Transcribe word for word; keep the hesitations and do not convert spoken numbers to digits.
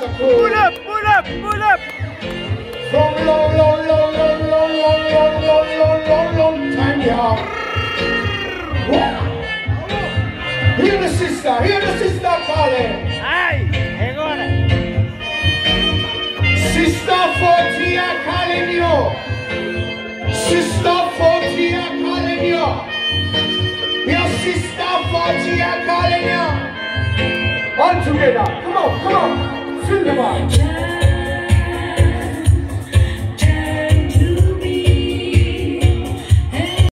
Pull up, pull up, pull up. From long, long, long, long, long, long, long, long, long, long, long time, yeah. Hear the sister, hear the sister calling. Ai, agora. Sister Fortia calling you. Sister Fortia calling you. Your sister Fortia calling you. All together, come on, come on. Feel the vibe.